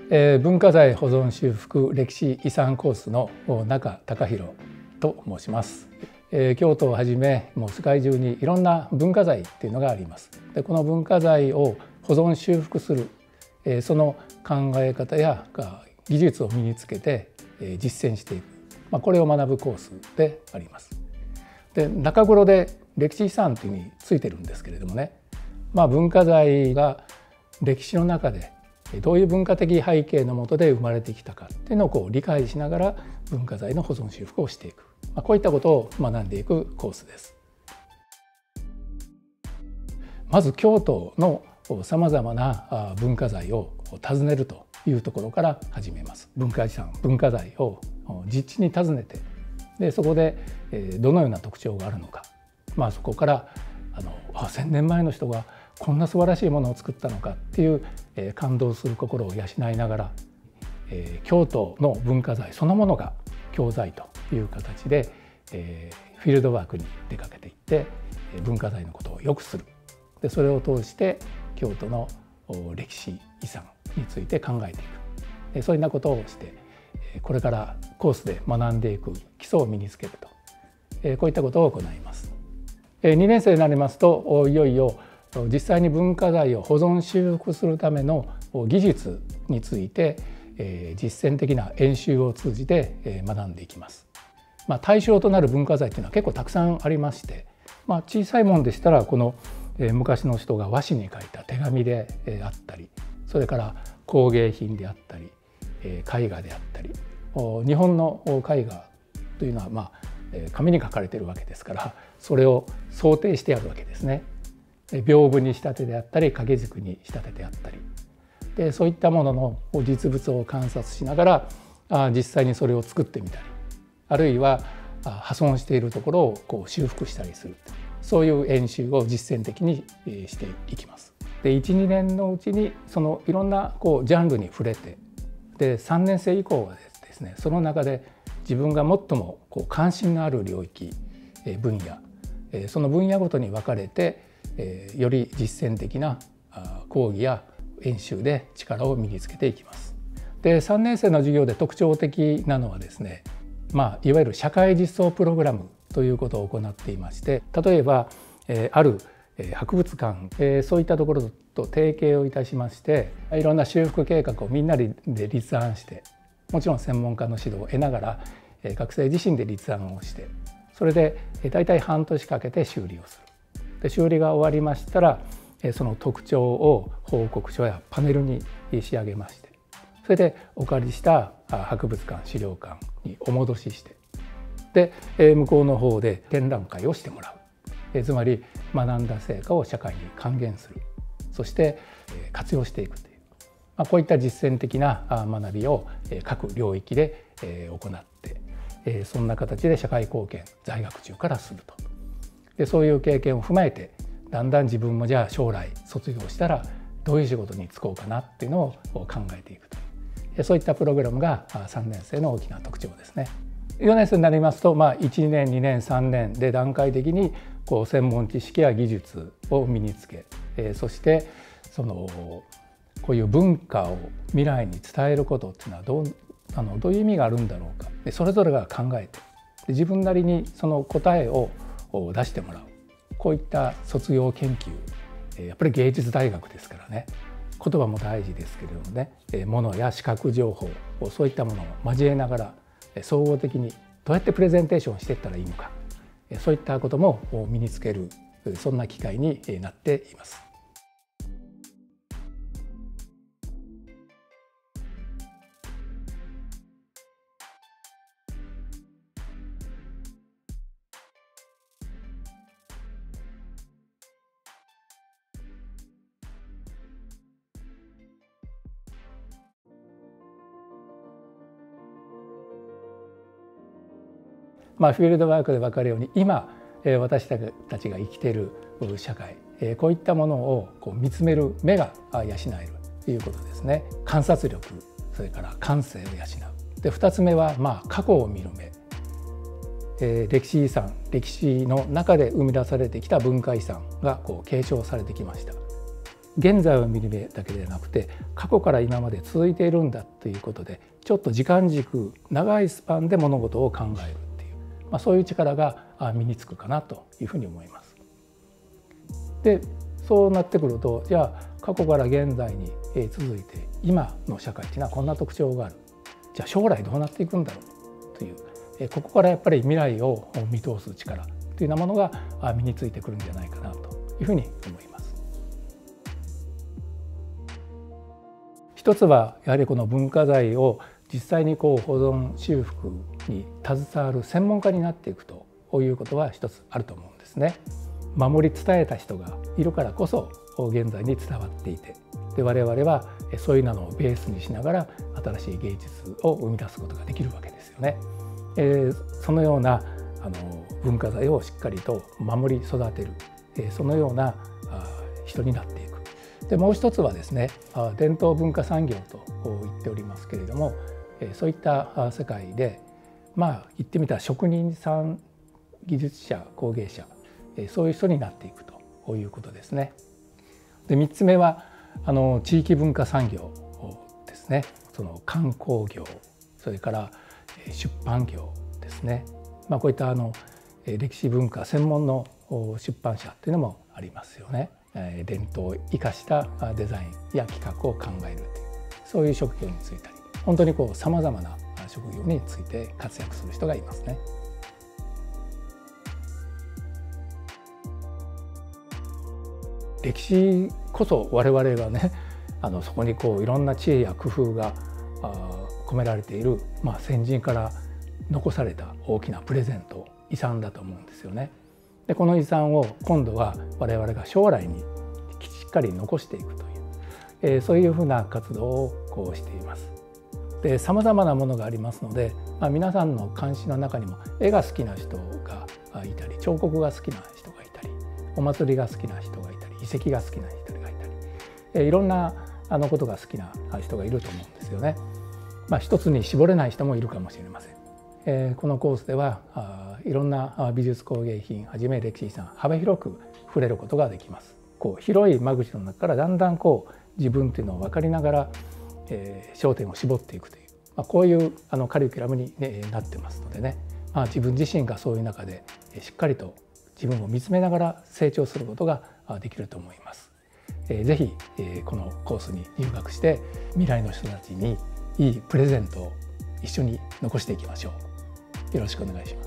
文化財保存修復歴史遺産コースの中隆弘と申します。京都をはじめもう世界中にいろんな文化財っていうのがあります。でこの文化財を保存修復するその考え方や技術を身につけて実践していく、これを学ぶコースであります。で中頃で歴史遺産というふうについてるんですけれどもね、文化財が歴史の中でどういう文化的背景のもとで生まれてきたかっていうのを理解しながら文化財の保存修復をしていく、こういったことを学んでいくコースです。まず京都のさまざまな文化財を訪ねるというところから始めます。文化遺産文化財を実地に訪ねて、でそこでどのような特徴があるのか、そこから1000年前の人がこんな素晴らしいものを作ったのかっていう感動する心を養いながら、京都の文化財そのものが教材という形でフィールドワークに出かけていって文化財のことをよくする。でそれを通して京都の歴史遺産について考えていく、そういうようなことをしてこれからコースで学んでいく基礎を身につけると、こういったことを行います。2年生になりますといよいよ実際に文化財を保存修復するための技術について実践的な演習を通じて学んでいきます。対象となる文化財というのは結構たくさんありまして、小さいものでしたらこの昔の人が和紙に書いた手紙であったり、それから工芸品であったり絵画であったり、日本の絵画というのは紙に書かれているわけですから、それを想定してあるわけですね。屏風に仕立てであったり掛軸に仕立てであったりで、そういったものの実物を観察しながら実際にそれを作ってみたり、あるいは破損しているところを修復したりする、そういう演習を実践的にしていきます。で 1,2 年のうちにそのいろんなジャンルに触れて、で3年生以降はですね、その中で自分が最も関心のある領域分野、その分野ごとに分かれてより実践的な講義や演習で力を身につけていきます。で3年生の授業で特徴的なのはですね、いわゆる社会実装プログラムということを行っていまして、例えばある博物館、そういったところと提携をいたしまして、いろんな修復計画をみんなで立案して、もちろん専門家の指導を得ながら学生自身で立案をして、それで大体半年かけて修理をする。で修理が終わりましたらその特徴を報告書やパネルに仕上げまして、それでお借りした博物館資料館にお戻しして、で向こうの方で展覧会をしてもらう。つまり学んだ成果を社会に還元する、そして活用していくという、こういった実践的な学びを各領域で行って、そんな形で社会貢献在学中からすると。でそういう経験を踏まえて、だんだん自分もじゃあ将来卒業したらどういう仕事に就こうかなっていうのを考えていくと、そういったプログラムが3年生の大きな特徴ですね。4年生になりますと、1年2年3年で段階的に専門知識や技術を身につけ、そしてこういう文化を未来に伝えることっていうのはどういう意味があるんだろうか、でそれぞれが考えて、で自分なりにその答えを出してもらう、こういった卒業研究、やっぱり芸術大学ですからね、言葉も大事ですけれどもね、物や視覚情報、そういったものを交えながら総合的にどうやってプレゼンテーションしていったらいいのか、そういったことも身につける、そんな機会になっています。フィールドワークで分かるように、今私たちが生きている社会、こういったものを見つめる目が養えるということですね。観察力、それから感性を養う。で2つ目は過去を見る目。歴史遺産、歴史の中で生み出されてきた文化遺産が継承されてきました。 現在を見る目だけでなくて過去から今まで続いているんだということでちょっと時間軸長いスパンで物事を考えるっていう、そういう力が身につくかなというふうに思います。でそうなってくると、じゃあ過去から現在に続いて今の社会っていうのはこんな特徴がある、じゃあ将来どうなっていくんだろうという、ここからやっぱり未来を見通す力というようなものが身についてくるんじゃないかなというふうに思います。一つはやはりこの文化財を実際に保存修復に携わる専門家になっていくということは一つあると思うんですね。守り伝えた人がいるからこそ現在に伝わっていて、で我々はそういうのをベースにしながら新しい芸術を生み出すことができるわけですよね。そのような文化財をしっかりと守り育てる、そのような人になっていく。でもう一つはですね、伝統文化産業と言っておりますけれども、そういった世界で言ってみたら職人さん、技術者、工芸者、そういう人になっていくということですね。で3つ目は地域文化産業ですね。その観光業、それから出版業ですね。こういった歴史文化専門の出版社というのもありますよね。伝統を生かしたデザインや企画を考えるという、そういう職業に就いたり、本当にさまざまな職業について活躍する人がいますね。歴史こそ我々がね、そこにいろんな知恵や工夫が込められている、先人から残された大きなプレゼント、遺産だと思うんですよね。でこの遺産を今度は我々が将来にしっかり残していくという、そういうふうな活動をしています。でさまざまなものがありますので、皆さんの関心の中にも絵が好きな人がいたり、彫刻が好きな人がいたり、お祭りが好きな人がいたり、遺跡が好きな人がいたり、いろんなことが好きな人がいると思うんですよね。一つに絞れない人もいるかもしれません。このコースではいろんな美術工芸品はじめ歴史遺産、幅広く触れることができます。広い間口の中からだんだん自分というのを分かりながら、焦点を絞っていくという、こういうカリキュラムに、なってますのでね、自分自身がそういう中でしっかりと自分を見つめながら成長することができると思います。ぜひこのコースに入学して未来の人たちにいいプレゼントを一緒に残していきましょう。よろしくお願いします。